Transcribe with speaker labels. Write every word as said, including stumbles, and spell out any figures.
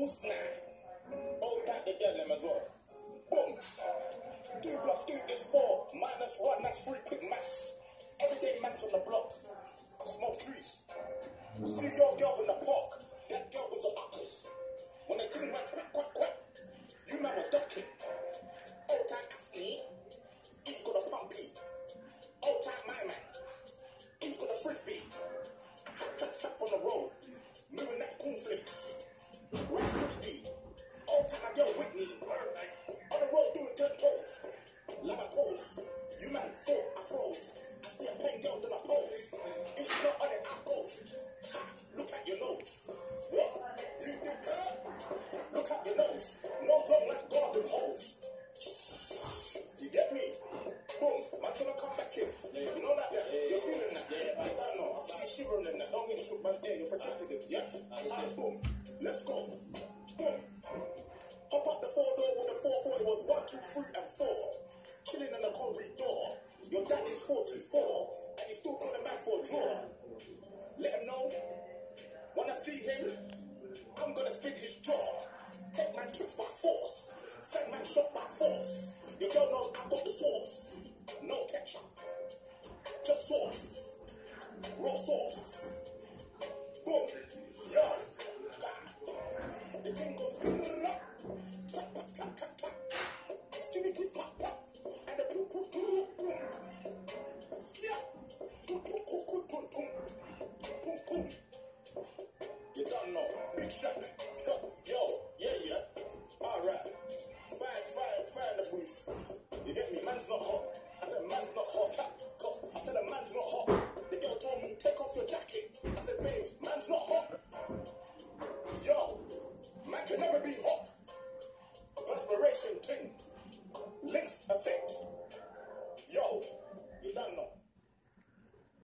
Speaker 1: snap. Hold that the girl them as well. Boom. Two plus two is four. Minus one, that's three. Quick maths. Everyday man's on the block. Smoke trees. See your girl in the park. That girl was a uckers. When the thing went quack, quack, quack, you man were ducking. Old time athlete, he's got a pumpy. Old time my man, he's got a frisbee. Chop, chop, chop on the road. Moving that cornflakes. Rice crispy. Old time my girl Whitney. On the road doing ten toes. Lava toes. You man thought I froze. I see a pen girl then I pose. If she's not on it, I ghost. Ha, look at your nose. What? You do her? Look at your nose. Nose long like garden hose. You get me? Boom. Man's gonna come back in. You know that? Yeah? You're feeling that? Yeah. I don't know. I see you shivering in that. Don't get shook man's air. You're protecting it. Yeah? Alright, boom. Let's go. Boom. Hop up the four door with the four four. It was one, two, three, and four. Chilling in the corridor. Your dad is forty-four. And he's still calling man for a draw. Let him know. When I see him, I'm gonna spin his jaw. Take man tricks by force. Send man shot by force. Your girl knows I've got the sauce. No ketchup. Just sauce. Raw sauce. Boom. Yeah. The thing goes. Skinny keep up.